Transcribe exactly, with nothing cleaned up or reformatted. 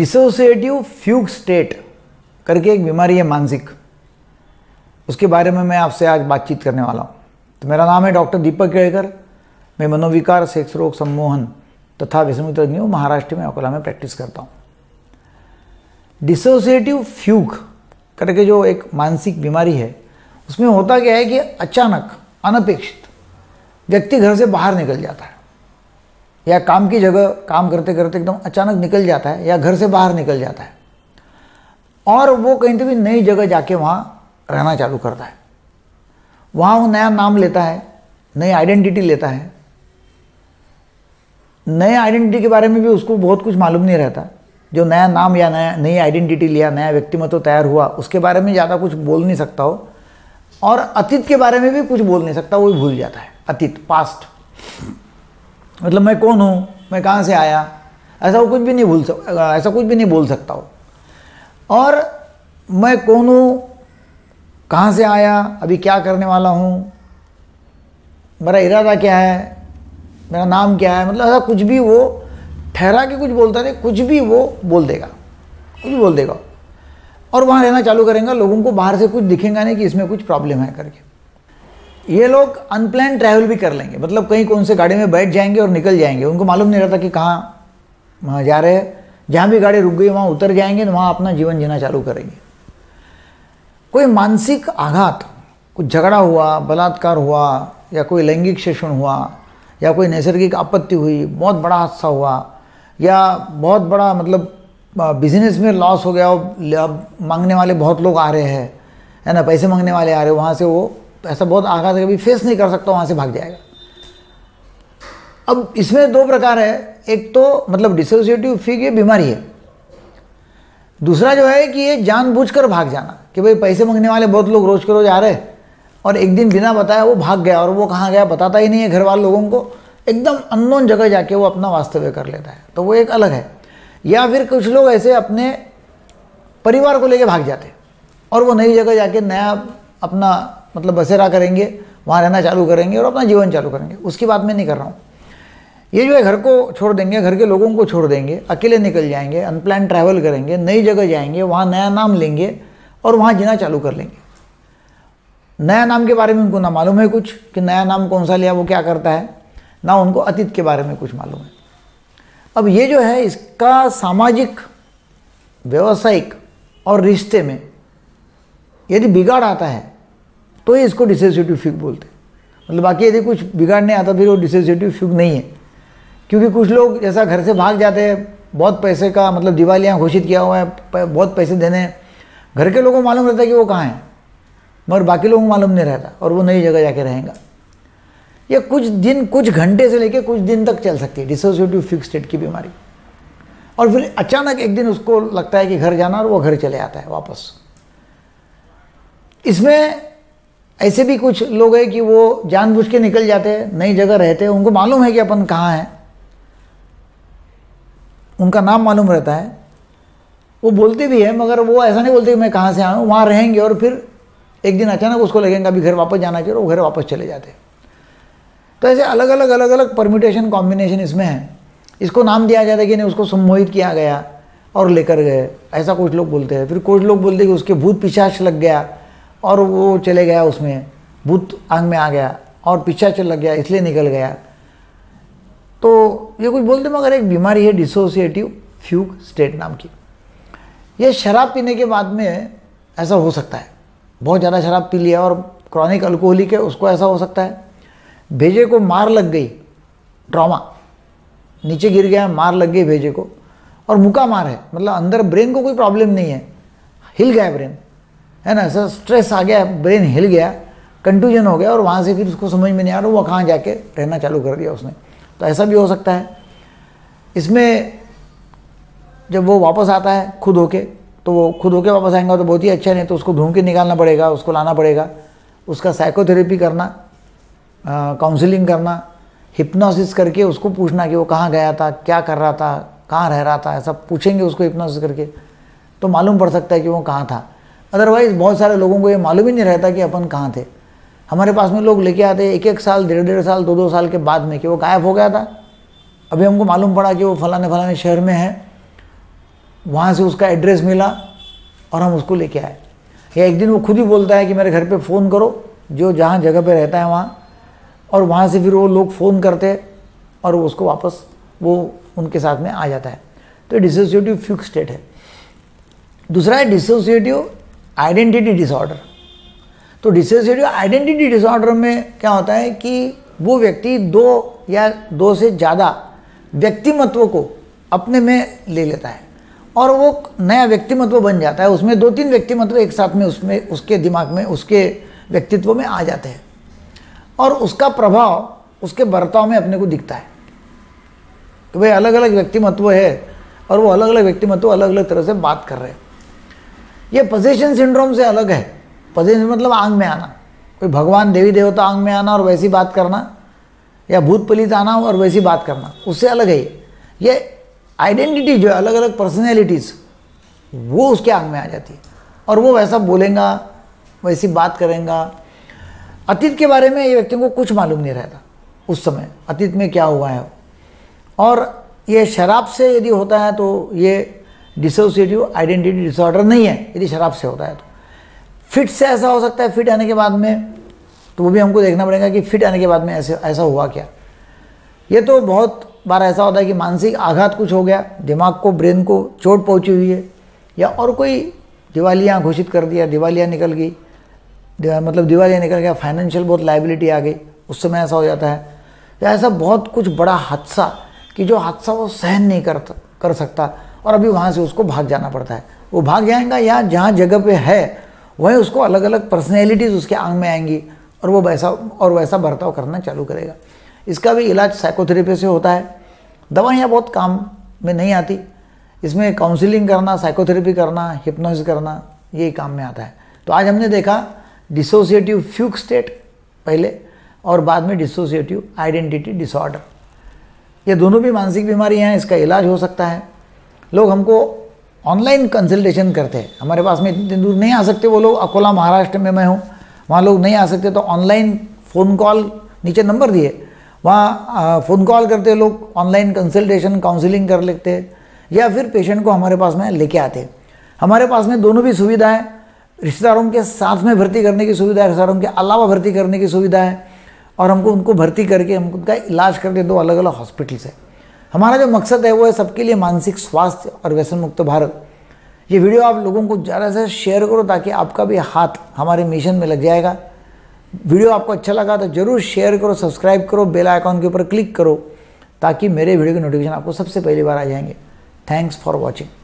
Dissociative फ्यूग state करके एक बीमारी है मानसिक, उसके बारे में मैं आपसे आज बातचीत करने वाला हूँ। तो मेरा नाम है डॉक्टर दीपक केळकर। मैं मनोविकार, सेक्स रोग, सम्मोहन तथा व्यसनमुक्ति तज्ञ हूँ। महाराष्ट्र में अकोला में प्रैक्टिस करता हूँ। डिसोसिएटिव फ्यूग करके जो एक मानसिक बीमारी है, उसमें होता क्या है कि अचानक अनपेक्षित व्यक्ति घर से बाहर निकल जाता है, या काम की जगह काम करते करते एकदम अचानक निकल जाता है, या घर से बाहर निकल जाता है और वो कहीं तो भी नई जगह जाके वहाँ रहना चालू करता है। वहाँ वो नया नाम लेता है, नई आइडेंटिटी लेता है। नए आइडेंटिटी के बारे में भी उसको बहुत कुछ मालूम नहीं रहता। जो नया नाम या नया नई आइडेंटिटी लिया, नया व्यक्तिमत्व तैयार हुआ, उसके बारे में ज़्यादा कुछ बोल नहीं सकता हो, और अतीत के बारे में भी कुछ बोल नहीं सकता, वो भी भूल जाता है। अतीत, पास्ट, मतलब मैं कौन हूँ, मैं कहाँ से आया, ऐसा वो कुछ भी नहीं भूल सक ऐसा कुछ भी नहीं बोल सकता हो। और मैं कौन हूँ, कहाँ से आया, अभी क्या करने वाला हूँ, मेरा इरादा क्या है, मेरा नाम क्या है, मतलब ऐसा कुछ भी वो ठहरा के कुछ बोलता नहीं, कुछ भी वो बोल देगा, कुछ भी बोल देगा। और वहाँ रहना चालू करेंगे। लोगों को बाहर से कुछ दिखेगा नहीं कि इसमें कुछ प्रॉब्लम है करके। ये लोग अनप्लान ट्रैवल भी कर लेंगे, मतलब कहीं कौन से गाड़ी में बैठ जाएंगे और निकल जाएंगे। उनको मालूम नहीं रहता कि कहाँ वहाँ जा रहे हैं। जहाँ भी गाड़ी रुक गई वहाँ उतर जाएंगे, तो वहाँ अपना जीवन जीना चालू करेंगे। कोई मानसिक आघात, कुछ झगड़ा हुआ, बलात्कार हुआ, या कोई लैंगिक शोषण हुआ, या कोई नैसर्गिक आपत्ति हुई, बहुत बड़ा हादसा हुआ, या बहुत बड़ा मतलब बिजनेस में लॉस हो गया, अब मांगने वाले बहुत लोग आ रहे हैं, है ना, पैसे मांगने वाले आ रहे हैं, वहाँ से वो ऐसा बहुत आघात कभी फेस नहीं कर सकता, वहाँ से भाग जाएगा। अब इसमें दो प्रकार है। एक तो मतलब डिसोसिएटिव फ्यूग ये बीमारी है। दूसरा जो है कि ये जानबूझकर भाग जाना, कि भाई पैसे मांगने वाले बहुत लोग रोज के रोज आ रहे हैं, और एक दिन बिना बताया वो भाग गया, और वो कहाँ गया बताता ही नहीं है घर वाले लोगों को, एकदम अननोन जगह जाके वो अपना वास्तव्य कर लेता है। तो वो एक अलग है। या फिर कुछ लोग ऐसे अपने परिवार को लेके भाग जाते हैं और वो नई जगह जाके नया अपना मतलब बसेरा करेंगे, वहाँ रहना चालू करेंगे और अपना जीवन चालू करेंगे। उसकी बात मैं नहीं कर रहा हूँ। ये जो है घर को छोड़ देंगे, घर के लोगों को छोड़ देंगे, अकेले निकल जाएंगे, अनप्लान ट्रैवल करेंगे, नई जगह जाएंगे, वहाँ नया नाम लेंगे और वहाँ जीना चालू कर लेंगे। नया नाम के बारे में उनको ना मालूम है कुछ, कि नया नाम कौन सा लिया, वो क्या करता है, ना उनको अतीत के बारे में कुछ मालूम है। अब ये जो है, इसका सामाजिक, व्यावसायिक और रिश्ते में यदि बिगाड़ आता है तो ये इसको डिसोसिएटिव फ्यूग बोलते हैं। मतलब बाकी यदि कुछ बिगाड़ नहीं आता फिर वो डिसोसिएटिव फ्यूग नहीं है। क्योंकि कुछ लोग जैसा घर से भाग जाते हैं, बहुत पैसे का मतलब दिवालियाँ घोषित किया हुआ है, बहुत पैसे देने हैं, घर के लोगों को मालूम रहता है कि वो कहाँ है, मगर बाकी लोगों को मालूम नहीं रहता, और वो नई जगह जाके रहेगा। ये कुछ दिन, कुछ घंटे से लेकर कुछ दिन तक चल सकती है डिसोसिएटिव फ्यूग स्टेट की बीमारी। और फिर अचानक एक दिन उसको लगता है कि घर जाना, और वो घर चले आता है वापस। इसमें ऐसे भी कुछ लोग हैं कि वो जानबूझ के निकल जाते हैं, नई जगह रहते हैं, उनको मालूम है कि अपन कहाँ हैं, उनका नाम मालूम रहता है, वो बोलते भी है, मगर वो ऐसा नहीं बोलते कि मैं कहाँ से आया हूँ। वहाँ रहेंगे और फिर एक दिन अचानक उसको लगेगा अभी घर वापस जाना चाहिए, और वो घर वापस चले जाते हैं। तो ऐसे अलग अलग अलग अलग परम्यूटेशन, कॉम्बिनेशन इसमें है। इसको नाम दिया जाता है कि नहीं, उसको सम्मोहित किया गया और लेकर गए, ऐसा कुछ लोग बोलते हैं। फिर कुछ लोग बोलते हैं कि उसके भूत पिशाच लग गया और वो चले गया, उसमें भूत आंख में आ गया और पिशाच लग गया इसलिए निकल गया। तो ये कुछ बोलते, मगर एक बीमारी है डिसोसिएटिव फ्यूग स्टेट नाम की। ये शराब पीने के बाद में ऐसा हो सकता है। बहुत ज़्यादा शराब पी लिया और क्रॉनिक अल्कोहलिक है, उसको ऐसा हो सकता है। भेजे को मार लग गई, ट्रॉमा, नीचे गिर गया, मार लग गई भेजे को, और मुका मार है, मतलब अंदर ब्रेन को कोई प्रॉब्लम नहीं है, हिल गया ब्रेन, है ना, ऐसा स्ट्रेस आ गया, ब्रेन हिल गया, कंफ्यूजन हो गया, और वहाँ से फिर उसको समझ में नहीं आ रहा वो कहाँ जाके रहना चालू कर दिया उसने। तो ऐसा भी हो सकता है। इसमें जब वो वापस आता है खुद होके, तो वो खुद होके वापस आएगा तो बहुत ही अच्छा, नहीं तो उसको ढूंढ के निकालना पड़ेगा, उसको लाना पड़ेगा, उसका साइकोथेरेपी करना, काउंसलिंग करना, हिप्नोसिस करके उसको पूछना कि वो कहाँ गया था, क्या कर रहा था, कहाँ रह रहा था, ऐसा पूछेंगे उसको हिप्नोसिस करके, तो मालूम पड़ सकता है कि वो कहाँ था। अदरवाइज़ बहुत सारे लोगों को ये मालूम ही नहीं रहता कि अपन कहाँ थे। हमारे पास में लोग लेके आते हैं एक एक साल, डेढ़ डेढ़ साल, दो दो साल के बाद में कि वो गायब हो गया था, अभी हमको मालूम पड़ा कि वो फलाने फलाने शहर में है, वहाँ से उसका एड्रेस मिला और हम उसको लेके आए। या एक दिन वो खुद ही बोलता है कि मेरे घर पे फ़ोन करो, जो जहाँ जगह पे रहता है वहाँ, और वहाँ से फिर वो लोग फ़ोन करते और वो उसको वापस वो उनके साथ में आ जाता है। तो डिसोसिएटिव फ्यूग स्टेट है। दूसरा है डिसोसिएटिव आइडेंटिटी डिसऑर्डर। तो डिसोसिएटिव आइडेंटिटी डिसऑर्डर में क्या होता है कि वो व्यक्ति दो या दो से ज़्यादा व्यक्तिमत्व को अपने में ले लेता है और वो नया व्यक्तिमत्व बन जाता है। उसमें दो तीन व्यक्तिमत्व एक साथ में उसमें उसके दिमाग में उसके व्यक्तित्व में आ जाते हैं और उसका प्रभाव उसके बर्ताव में अपने को दिखता है कि भाई अलग अलग व्यक्तिमत्व है और वो अलग अलग व्यक्तिमत्व अलग अलग तरह से बात कर रहे हैं। ये पोजेशन सिंड्रोम से अलग है। पोजेशन मतलब आंग में आना, कोई भगवान देवी देवता आंग में आना और वैसी बात करना, या भूत पलित आना और वैसी बात करना, उससे अलग है। ये आइडेंटिटी जो है, अलग अलग पर्सनैलिटीज़, वो उसके आंग में आ जाती है और वो वैसा बोलेगा, वैसी बात करेगा। अतीत के बारे में ये व्यक्ति को कुछ मालूम नहीं रहता उस समय, अतीत में क्या हुआ है। और ये शराब से यदि होता है तो ये डिसोसिएटिव आइडेंटिटी डिसऑर्डर नहीं है। यदि शराब से होता है तो फिट से ऐसा हो सकता है। फिट आने के बाद में तो वो भी हमको देखना पड़ेगा कि फिट आने के बाद में ऐसे ऐसा हुआ क्या। ये तो बहुत बार ऐसा होता है कि मानसिक आघात कुछ हो गया, दिमाग को, ब्रेन को चोट पहुंची हुई है, या और कोई दिवालिया घोषित कर दिया, दिवालिया निकल गई, मतलब दिवालिया निकल गया, फाइनेंशियल बहुत लाइबिलिटी आ गई, उस समय ऐसा हो जाता है। या ऐसा बहुत कुछ बड़ा हादसा कि जो हादसा वो सहन नहीं कर कर सकता और अभी वहाँ से उसको भाग जाना पड़ता है। वो भाग जाएगा या जहाँ जगह पे है वहीं उसको अलग अलग पर्सनैलिटीज़ उसके आंग में आएंगी और वो वैसा और वैसा बर्ताव करना चालू करेगा। इसका भी इलाज साइकोथेरेपी से होता है। दवाइयाँ बहुत काम में नहीं आती, इसमें काउंसलिंग करना, साइकोथेरेपी करना, हिप्नोसिस करना, यही काम में आता है। तो आज हमने देखा डिसोसिएटिव फ्यूग स्टेट पहले और बाद में डिसोसिएटिव आइडेंटिटी डिसऑर्डर। ये दोनों भी मानसिक बीमारियाँ हैं, इसका इलाज हो सकता है। लोग हमको ऑनलाइन कंसल्टेशन करते हैं, हमारे पास में इतनी दूर नहीं आ सकते वो लोग। अकोला महाराष्ट्र में मैं हूँ, वहाँ लोग नहीं आ सकते, तो ऑनलाइन फ़ोन कॉल, नीचे नंबर दिए, वहाँ फ़ोन कॉल करते लोग, ऑनलाइन कंसल्टेशन काउंसलिंग कर लेते हैं, या फिर पेशेंट को हमारे पास में लेके आते हैं। हमारे पास में दोनों भी सुविधा है। रिश्तेदारों के साथ में भर्ती करने की सुविधा है, रिश्तेदारों के अलावा भर्ती करने की सुविधा है, और हमको उनको भर्ती करके हम उनका इलाज करके दो अलग अलग हॉस्पिटल से। हमारा जो मकसद है वो है सबके लिए मानसिक स्वास्थ्य और व्यसन मुक्त भारत। ये वीडियो आप लोगों को ज़्यादा से शेयर करो ताकि आपका भी हाथ हमारे मिशन में लग जाएगा। वीडियो आपको अच्छा लगा तो ज़रूर शेयर करो, सब्सक्राइब करो, बेल आइकॉन के ऊपर क्लिक करो ताकि मेरे वीडियो के नोटिफिकेशन आपको सबसे पहली बार आ जाएंगे। Thanks for watching.